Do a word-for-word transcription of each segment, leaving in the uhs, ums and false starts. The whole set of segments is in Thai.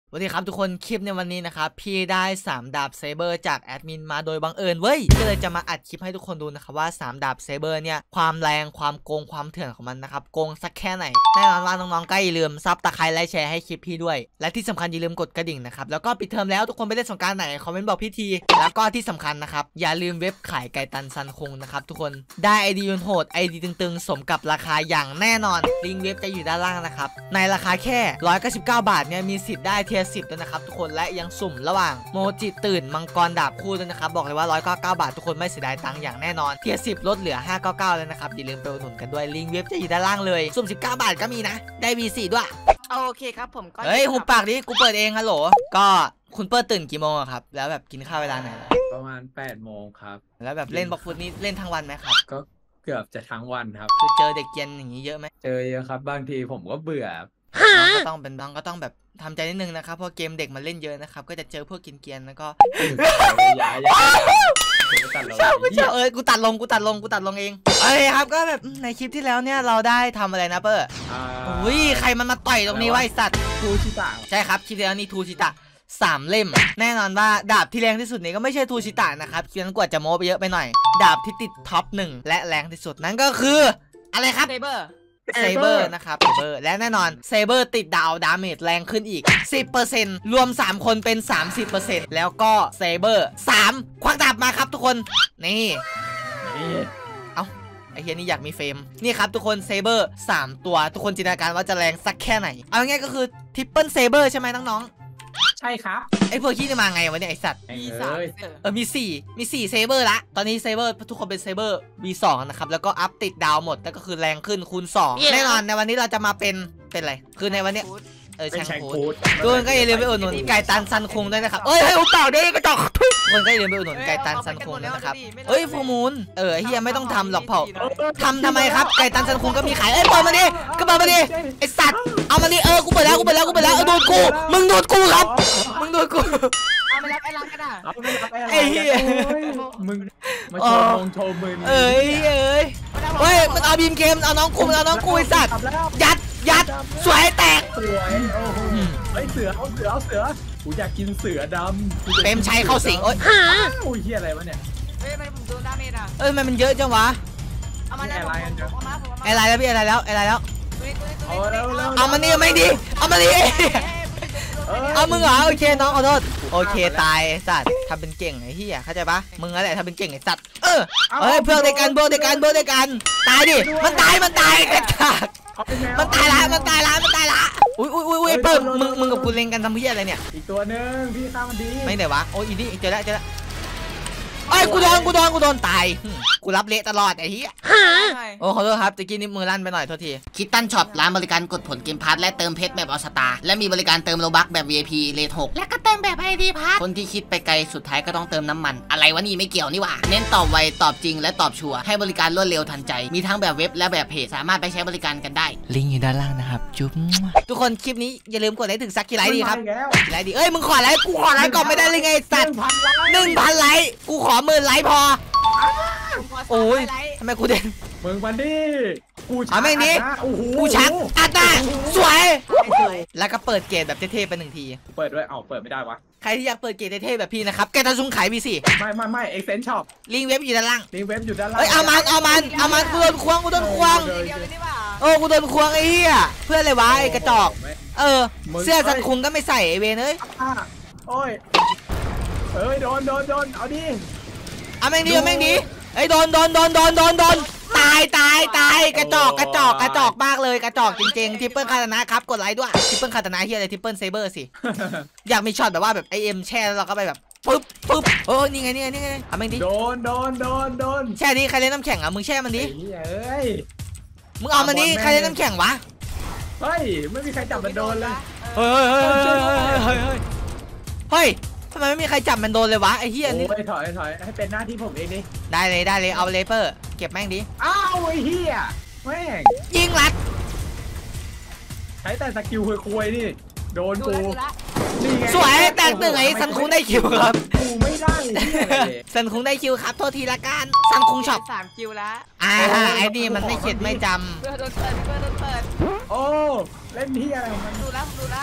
สวัสดีครับทุกคนคลิปในวันนี้นะครับพี่ได้สามดาบเซเบอร์จากแอดมินมาโดยบังเอิญเว้ยก็เลยจะมาอัดคลิปให้ทุกคนดูนะครับว่าสามดาบเซเบอร์เนี่ยความแรงความโกงความเถื่อนของมันนะครับโกงสักแค่ไหนแน่นอนว่าน้องๆก็อย่าลืมซับตะไคร้ไลค์แชร์ให้คลิปพี่ด้วยและที่สำคัญอย่าลืมกดกระดิ่งนะครับแล้วก็ปิดเทอมแล้วทุกคนไปเล่นสงกรานต์ไหนคอมเมนต์บอกพี่ทีแล้วก็ที่สำคัญนะครับอย่าลืมเว็บขายไก่ตันซันคงนะครับทุกคนได้ไอดีโหดไอดีตึงๆสมกับราคาอย่างแน่นอนลิงก์เว็บจะอยู่ด้านล่างนะครับในราคาแค่หนึ่งร้อยเก้าสิบเก้าบาทเนี่ยมีสิทธิ์ได้เทียร์สิบด้วยนะครับทุกคนและยังสุ่มระหว่างโมจิตื่นมังกรดาบคู่ด้วยนะครับบอกเลยว่าหนึ่งร้อยเก้าสิบเก้าบาททุกคนไม่เสียดายตังค์อย่างแน่นอนเทียร์สิบลดเหลือห้าร้อยเก้าสิบเก้าเลยนะครับอย่าลืมไปอุดหนุนกันด้วยลิงก์เว็บจะอยู่ด้านล่างเลยสุ่มสิบเก้าบาทก็มีนะได้ วี สี่ ด้วยโอเคครับผมก็เฮ้ยหุบปากดิกูเปิดเองฮัลโหลก็คุณเปิดตื่นกี่โมงครับแล้วแบบกินข้าวเวลาไหนประมาณแปดโมงครับแล้วแบบเล่นบล็อกฟุตนี่เล่นทั้งวันไหมครับก็เกือบจะทั้งวันครับคือเจอเด็กเกรียนอย่างนี้เยอะไหมเจอเยอะครับบางทีผมก็เบื่อน้องก็ต้องเป็นน้องก็ต้องแบบทำใจนิดนึงนะครับเพราะเกมเด็กมันเล่นเยอะนะครับก็จะเจอพวกกินเกียนแล้วก็อย่าอย่าชอบชอบเอ้ยกูตัดลงกูตัดลงกูตัดลงเองเอ้ยครับก็แบบในคลิปที่แล้วเนี่ยเราได้ทำอะไรนะเปอร์อุ้ยใครมันมาต่อยตรงนี้ไว้สัตว์ทูชิตะใช่ครับคลิปที่แล้วนี่ทูชิตะสามเล่มแน่นอนว่าดาบที่แรงที่สุดนี่ก็ไม่ใช่ทูชิตะนะครับคิดนั้นกว่าจะโม้ไปเยอะไปหน่อยดาบที่ติดท็อปหนึ่งและแรงที่สุดนั่นก็คืออะไรครับเซเบอร์เซเบอร์นะครับเซเบอร์และแน่นอนเซเบอร์ติดดาวดาเมจแรงขึ้นอีก สิบเปอร์เซ็นต์ รวมสามคนเป็น สามสิบเปอร์เซ็นต์ แล้วก็เซเบอร์สามควักดาบมาครับทุกคนนี่เอ้าไอเฮียนี่อยากมีเฟรมนี่ครับทุกคนเซเบอร์สามตัวทุกคนจินตนาการว่าจะแรงสักแค่ไหนเอาง่ายก็คือทริปเปิลเซเบอร์ใช่ไหมน้องใช่ครับไอพวกขี้จะมาไงวะเนี่ยไอสัตว์มีสามเออมีสี่มีสี่เซเบอร์ละตอนนี้เซเบอร์ทุกคนเป็นเซเบอร์ วี สอง นะครับแล้วก็อัพติดดาวหมดแล้วก็คือแรงขึ้นคูณสองแน่นอนในวันนี้เราจะมาเป็นเป็นอะไรคือในวันนี้เออแชงฟูดทุกคนก็อย่าลืมไปอุดหนุนไก่ตันซันคุงด้วยนะครับเอ้ยให้อุเปล่าด้วยกระจอกทุกคนก็อย่าลืมไปอุดหนุนไก่ตันซันคุงด้วยนะครับเอ้ยฟูมูลเออเฮียไม่ต้องทำหรอกเผ่าทำทำไมครับไก่ตันซันคุงก็มีขายเอ้ยเปิดมาดิก็เปิดมาดิไอสัตว์เอามาดิเออกูเปิดแล้วกูเปิดแล้วกูเปิดแล้วดูดกูมึงดูดกูครับมึงดูดกูเอาไปรับไอ้รังกันอ่ะไอ้เฮียมึงมาโชว์มงโชว์มือเอ้ยเอ้ยเฮ้ยมันเอาบีมเกมเอาน้องกูมันเอาน้องกูไอสัตว์ยัดยัดสวยแตกสวยโอ้โหไอเสือเอาเสือเอาเสือกูอยากกินเสือดำเต็มใช้เข้าสิงโอ้ยโอ้ยเฮียอะไรวะเนี่ยเฮ้ยมันผมโดนดาเมจอ่ะเอ้ยมันมันเยอะจังวะเอามาแล้วไอ้ไรแล้วพี่ไอ้ไรแล้วไอ้ไรแล้วเอามานี่ไม่ดีเอามานี่เอามึงเหรอโอเคน้องขอโทษโอเคตายสัตว์ทำเป็นเก่งไอ้เหี้ยเข้าใจปะมึงอะไรทำเป็นเก่งไอ้สัตว์เออเฮ้ยเพื่อนเดียวกันเพื่อนเดียวกันเพื่อนเดียวกันตายดิมันตายมันตายกระชากมันตายละมันตายละมันตายละอุ้ยอุ้ยอุ้ยเพิ่มมึงมึงกับกูเล็งกันทำเหี้ยอะไรเนี่ยอีกตัวนึงพี่ข้ามันดีไม่ไหนวะโอ้ยอีนี่เจอแล้วเจอแล้วไอ้กูโดนกูโดนกูโดนตายกูรับเละตลอดไอ้เหี้ยโอ้ขอโทษครับตะกี้นี่มือลั่นไปหน่อยโทษทีคิดตันช็อปร้านบริการกดผลเกมพาร์ทและเติมเพชรแบบออสตาและมีบริการเติมโลบัคแบบ วี ไอ พี เลทหกและก็เติมแบบ ไอ ดี พาร์ทคนที่คิดไปไกลสุดท้ายก็ต้องเติมน้ำมันอะไรวะนี่ไม่เกี่ยวนี่หว่าเน้นตอบไวตอบจริงและตอบชัวร์ให้บริการรวดเร็วทันใจมีทั้งแบบเว็บและแบบเพจสามารถไปใช้บริการกันได้ลิงก์อยู่ด้านล่างนะครับจุ๊บทุกคนคลิปนี้อย่าลืมกดไลค์ถึงสักกี่ไลค์ดีครับกี่ไลค์ดีเอ้ยมึงขอไลค์กูขอไลค์ก่อนไม่ได้เลยไงสัตว์หนึ่งพันไลค์กูขอหมื่นไลค์พอโอ้ยทำไมกูเด่นมึงมันดิกูชักนี้กูชักอัดหน้าสวยแล้วก็เปิดเกตแบบเท่ๆไปหนึ่งทีเปิดด้วยเอ้าเปิดไม่ได้วะใครที่อยากเปิดเกตเท่ๆแบบพี่นะครับแกจะซุ่มขายพี่สิไม่ไม่ไม่เอ็กเซนช็อปลิงเว็บอยู่ด้านล่างลิงเว็บอยู่ด้านล่างเฮ้ยเอามันเอามันเอามันกูโดนควงกูโดนควงโอ้กูโดนควงไอ้เหี้ยเพื่อนเลยวะไอ้กระจอกเออเสื้อสันคุงก็ไม่ใส่ไอเวนเอ้ยโอ้ยเอ้ยโดนโดนโดนเอาดิเอาแม่งดีเอาแม่งดีไอ้โดนโดนโดนโดนโดนโดนตายตายตายกระจอกกระจอกกระจอกมากเลยกระจอกจริงๆทิปเปิลคาตานะครับกดไลค์ด้วยทิปเปิลคาตานะที่อะไรทิปเปิลเซเบอร์สิอยากมีช็อตแบบว่าแบบไอเอ็มแช่แล้วเราก็ไปแบบปึ๊บปึ๊บโอ้นี่ไงนี่ไงนี่ไงเอาแม่งดิโดนโดนโดนโดนแช่ดิใครเล่นน้ำแข็งอ่ะมึงแช่มันดิเฮ้ยมึงเอามันดิใครเล่นน้ำแข็งวะเฮ้ยไม่มีใครจับมันโดนเลยเฮ้ยเฮ้ยเฮ้ยเฮ้ยเฮ้ยทำไมไม่มีใครจับมันโดนเลยวะไอ้เหี้ยนี่ถอยถอยให้เป็นหน้าที่ผมเองดิได้เลยได้เลยเอาเลเปอร์เก็บแม่งดิอ้าวไอ้เหี้ยแม่งยิงรัดใช้แต่สกิลคุยๆนี่โดนกูสวยแตกหนึ่งไอ้ซันคุงได้คิวครับกูไม่ได้ซันคุงได้คิวครับโทษทีละกันซันคุงช็อปสามคิวแล้วอ่าไอ้นี่มันไม่เข็ดไม่จำเพื่อโดนเปิดเพื่อโดนเปิดโอ้เล่นที่อะไรของมันดูแล้วดูแล้ว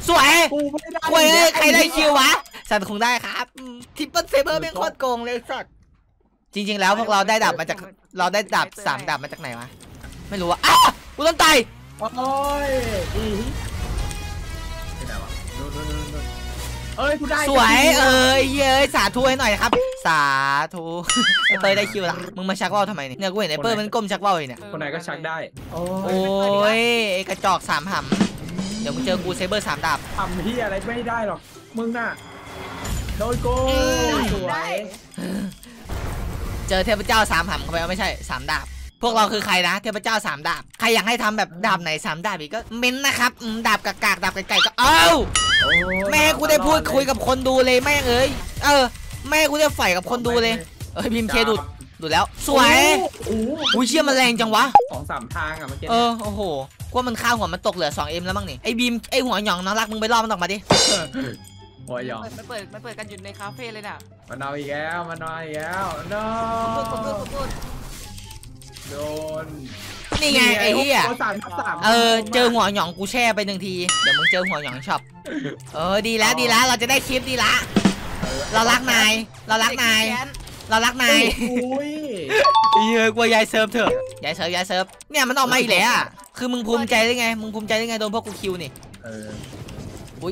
สวยกูไม่ได้ควยเอ้ยใครได้คิววะสัตว์คงได้ครับทิปเปิลเซเบอร์เป็นโคตรโกงเลยสัตว์จริงๆแล้วพวกเราได้ดาบมาจากเราได้ดาบสามดาบมาจากไหนวะไม่รู้ว่าอ้ากูต้องตายโอ้ยอีไม่ได้วะโดนโดนโดนเอ้ยกูได้สวยเอ้ยเย้ยสาธุให้หน่อยครับสาธุไอเตยได้คิวละมึงมาชักว่าวทำไมเนี่ยเนี่ยกูเห็นไอเปิ้ลมันก้มชักว่าวอยู่เนี่ยคนไหนก็ชักได้โอ้โอ้ยไอกระจอกสามหำเดี๋ยวมึงเจอกูเซเบอร์สามดาบทำที่อะไรไม่ได้หรอกมึงน่ะโดนโกสวยเจอเทพเจ้าสามหำเข้าไปไม่ใช่สามดาบพวกเราคือใครนะเทพเจ้าสามดาบใครอยากให้ทำแบบดาบไหนสามดาบอีกก็เม้นนะครับดาบกากากดาบไก่ๆก็เอ้าแม่กูได้พูดคุยกับคนดูเลยแม่เอ้ยเออแม่กูได้ฝ่ายกับคนดูเลยเอ้ยพิมพ์เคดูดดูแล้วสวยอุ้ยเชี่ยมันแรงจังวะสองสามทางอ่ะเมื่อกี้เออโอ้โหกว่ามันข้าวหัวมันตกเหลือ สองเอ็ม แล้วมั้งนี่ไอ้บีมไอ้หัวหยองน้องรักมึงไปล่อมันออกมาดิหัวยองมันเปิดมันเปิดกันอยู่ในคาเฟ่เลยน่ะมันเอาอีกแล้วมันเอาอีกแล้ว no พูดพูดพูดพูดโดนนี่ไงไอ้เหี้ยสามสามเออเจอหัวหยองกูแช่ไปหนึ่งทีเดี๋ยวมึงเจอหัวหยองช็อปเออดีแล้วดีแล้วเราจะได้คลิปดีละเรารักนายเรารักนายเรารักนายอุ้ยเยอะกว่ายายเซิร์ฟเถอะยายเซิร์ฟยายเซิร์ฟเนี่ยมันออกมาอีกแล้วคือมึงภูมิใจได้ไงมึงภูมิใจได้ไงโดนพวกกูคิวนี่เอออุ้ย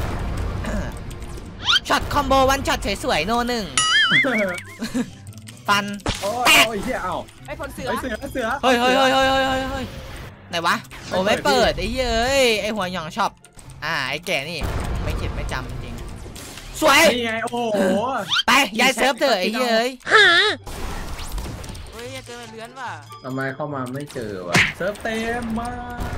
ช็อตคอมโบวันช็อตสวยๆโนหนึ่งฟันโอ้ยเฮียเอ้าไอ้คนเสือไอเสือเสือเฮ้ยเฮ้ยเฮ้ยเฮ้ยเฮ้ยเฮ้ยเฮ้ยไหนวะโอ้ไม่เปิดไอ้เย้ยไอ้หัวหยองช็อปอ่าไอ้แก่นี่ไม่เก็บไม่จำจริงสวยนี่ไงโอ้โหไปยายเซิร์ฟเถอะไอ้เย้ยเฮ้ยอย่าเจอเลื้อนว่ะทำไมเข้ามาไม่เจอวะเซิร์ฟเต็มมาก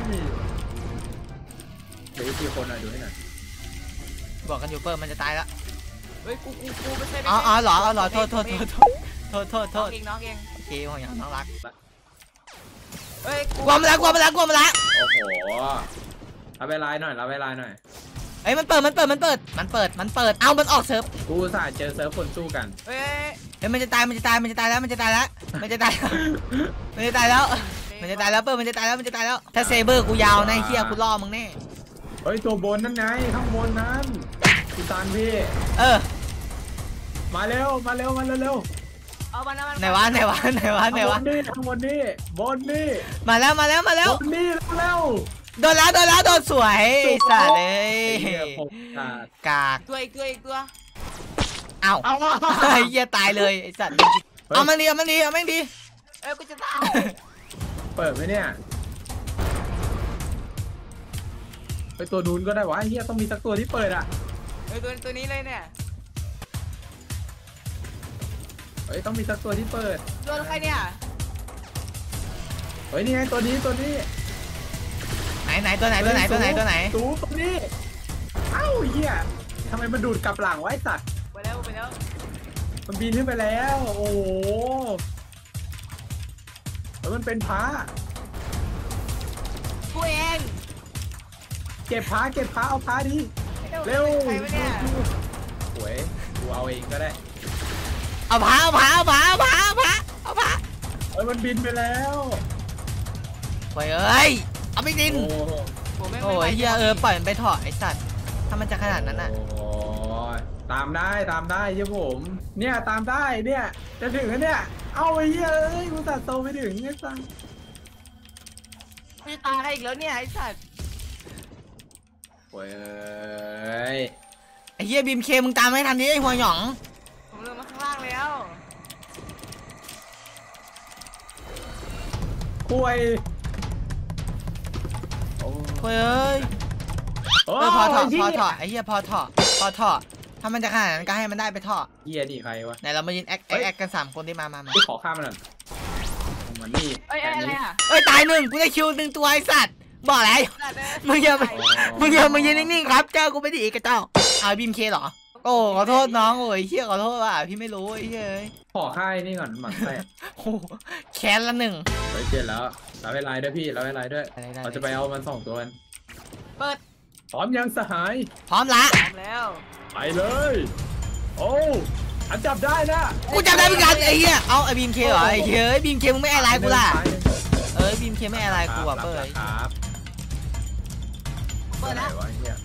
เดี๋ยวอีกกี่คนอ่ะดูให้หน่อยบอกกันอยู่เปิดมันจะตายแล้วเฮ้ยกูกูกูไม่ใช่ไม่อ๋อใช่อ๋อเหรออ๋อเหรอโทษโทษโทษโทษโทษโทษโทน้องษเองน้องเองโอเคหัวหยองน้องรักเฮ้ยกลัวมาแล้วกลัวมาแล้วกลัวมาแล้วโอ้โหรับเวลาหน่อยรับเวลาหน่อยเอ้ยมันเปิดมันเปิดมันเปิดมันเปิดมันเปิดเอามันออกเซิร์ฟกูสาเจอเซิร์ฟคนสู้กันเฮ้ยเฮ้ยมันจะตายมันจะตายมันจะตายแล้วมันจะตายแล้วมันจะตายแล้วมันจะตายแล้วมันจะตายแล้วเปิดมันจะตายแล้วมันจะตายแล้วถ้าเซเบอร์กูยาวนะไอ้เฮียกูล่อมึงแน่เฮ้ยตัวบนนั่นไงข้างบนนั้นพี่ตานพี่เออมาเร็วมาเร็วมาเร็วเร็วเอามันเอามันไหนวะไหนวะไหนวะไหนวะข้างบนนี่ข้างบนนี่บนนี่มาแล้วมาแล้วมาแล้วบนนี่เร็วโดนแล้วโดนแล้วโดนสวยไอ้สัตว์เอ้ยเฮียผมขาดกากตัวอีกตัวอีกตัวเอ้าเอาไอ้เหี้ยตายเลยไอ้สัตว์เอามันดีเอามันดีเอามันดีเอ้ยกูจะตายเปิดไหมเนี่ยไปตัวนู้นก็ได้วะเฮียต้องมีสักตัวที่เปิดอ่ะเฮ้ยตัวตัวนี้เลยเนี่ยเฮ้ยต้องมีสักตัวที่เปิดโดนใครเนี่ยเฮ้ยนี่ไงตัวนี้ตัวนี้ไหนไหนตัวไหนตัวไหนตัวไหนตัวไหนตูตัวนี้เอ้าเฮียทำไมมันดูดกลับหลังไวะไอ้สัตว์ไปแล้วไปแล้วมันบินขึ้นไปแล้วโอ้โหแล้วมันเป็นพระกูเองเก็บพระเก็บพระเอาพระดิเร็วใครวะเนี่ยหวยกูเอาเองก็ได้เอาผาเอาผาเอาผาเอาผาเอาผาเอาผาเอ้ยมันบินไปแล้วโอ้ยเอ้ยเอาไม่ดินโอ้ผมไม่โอ้ยเฮียเออปล่อยมันไปเถอะไอ้สัตว์ถ้ามันจะขนาดนั้นอ่ะโอ้ยตามได้ตามได้เยี่ยผม เนี่ยตามได้เนี่ยจะถึงแล้วเนี่ยเอาไอ้เหี้ยเอ้ยกูตัดโตไปถึงไอ้สัสกูจะตายอีกแล้วเนี่ยไอ้สัตว์โอ้ยเอ้ยไอ้เฮียบีมเคมึงตามไม่ทันดิไอ้หัวหยองผมลงมาข้างล่างแล้วป่วยโอ้โอ้ยเอ้ยโอ้เออพอเถอะไหี้พยอเถอะไอ้เฮียพอเถอะพอเถอะถ้ามันจะขนาดนั้นก็ให้มันได้ไปเถอะเหี้ยนี่ใครวะไหนเรามายืนแอคแอคแอคกันสามคนที่มามามาไปขอข้ามมันหน่อยมันนี่เอ้ยแต่อะไรนี้อ่ะเอ้ยตายหนึ่งกูได้คิวหนึ่งตัวไอ้สัตว์บอกแล้วมึงอย่าไปมึงอย่ามายืนนิ่งๆครับเจ้ากูไม่ดีกระเจ้าเอาบีมเคเหรอโอ้ขอโทษน้องโอ้ยเฮียขอโทษว่ะพี่ไม่รู้ไอ้เฮียเอ้ยขอค่ายนี่ก่อนหมักใส่โอ้โหแค้นละหนึ่งเฮ้ยเจ็ดแล้วรับเวลาด้วยพี่รับเวลาด้วยได้ได้เราจะไปเอามันสองตัวกันเปิดพร้อมยังสหายพร้อมละพร้อมแล้วไปเลย โอ้อันจับได้นะกูจำได้เหมือนกันไอ้เหี้ยเอาไอ้บีมเคเหรอไอ้เหี้ยเอ้ยบีมเคมึงไม่อะไรกูล่ะเอ้ยบีมเคไม่อะไรกูอ่ะเป้ยครับเปิดแล้วไหนวะเฮีย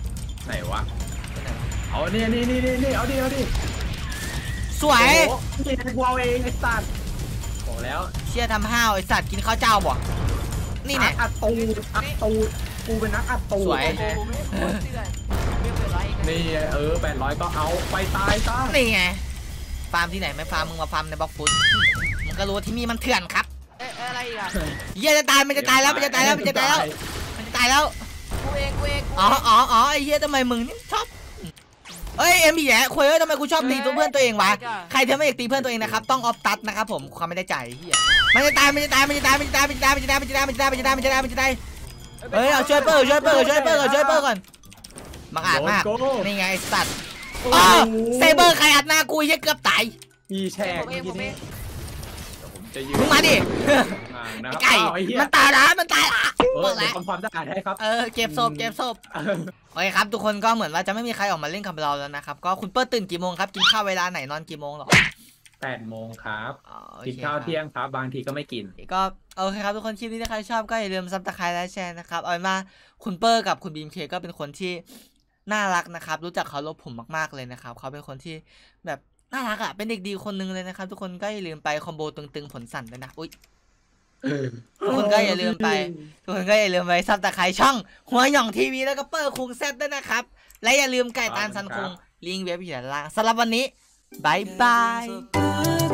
ไหนวะเอาเนี่ยนี่นี่นี่นี่เอาดิเอาดิสวยโอ้โหนี่กูเอาเองไอ้สัตว์บอกแล้วเชี่ยทำห้าวไอสัตว์กินข้าวเจ้าบ่นี่ไงอัดตูดอัดตูดกูเป็นนักอัดตูดสวยแน่กูไม่โคตรเชื่อไม่เป็นไรนี่เออแปดร้อยก็เอาไปตายซะนี่ไงฟาร์มที่ไหนไม่ฟาร์มมึงมาฟาร์มในบล็อกฟุตมึงก็รู้ว่าที่นี่มันเถื่อนครับเอ๊ะอะไรอีกอ่ะเหี้ยจะตายมันจะตายแล้วมันจะตายแล้วมันจะตายแล้วมันจะตายแล้วกูเองกูเองกูอ๋ออ๋ออ๋อไอ้เหี้ยทำไมมึงนี่ชอบเอ้ยเอ็มบีแย่คุยเอ้ยทำไมกูชอบตีตัวเพื่อนตัวเองวะใครที่ไม่อยากตีเพื่อนตัวเองนะครับต้องออฟตัดนะครับผมความไม่ได้ใจเหี้ยมันจะตายมันจะตายมันจะตายมันจะตายมันจะตายมันจะตายมันจะตายมันจะตายมันจะตายมันจะตายมันจะตายเฮ้ยเอาช่วยเปิ้ลช่วยเปิ้ลช่วยเปิ้ลก่อนช่วยเปิ้ลก่อนบังอาจมากนี่ไงสัตว์อ๋อเซเบอร์ใครอัดหน้ากูเหี้ยเกือบตายมีแชร์ผมเองผมเองผมจะยืนมึงมาดิห่างนะคไอ้รับไก่อ้าวไอ้เหี้ยมันตายละมันตายละเอเปิอดเดี๋ยแล้ว วทำความสะอาดให้ครับเออเก็บศพเก็บศพโอเคครับทุกคนก็เหมือนว่าจะไม่มีใครออกมาเล่นกับเราแล้วนะครับก็คุณเปิ้ลตื่นกี่โมงครับกินข้าวเวลาไหนนอนกี่โมงหรอแปดโมงครับอ๋อโอกินเคข้าวครับเที่ยงครับบางทีก็ไม่กินก็โอเคครับทุกคนคลิปนี้ถ้าใครชอบก็อย่าลืมซับสไครต์และแชร์นะครับเอาเป็นว่าคุณเปิ้ลกับคุณบีมเคก็เป็นคนที่น่ารักนะครับรู้จักเคารพผมมากๆเลยนะครับเขาเป็นคนที่แบบน่ารักอ่ะเป็นเด็กดีคนนึงเลยนะครับทุกคนก็อย่าลืมไปคอมโบตึงๆผลสั่นด้วยนะอุ้ยทุกคนก็อย่าลืมไปทุกคนก็อย่าลืมไปซับสไครต์ช่องหัวหย่องทีวีแล้วก็เปิ้ลคุงแซดด้วยนะครับและอย่าลืมไก่ตาลซันคุงลิงก์เว็บอยู่ด้านล่างสำหรับวันนี้บายบาย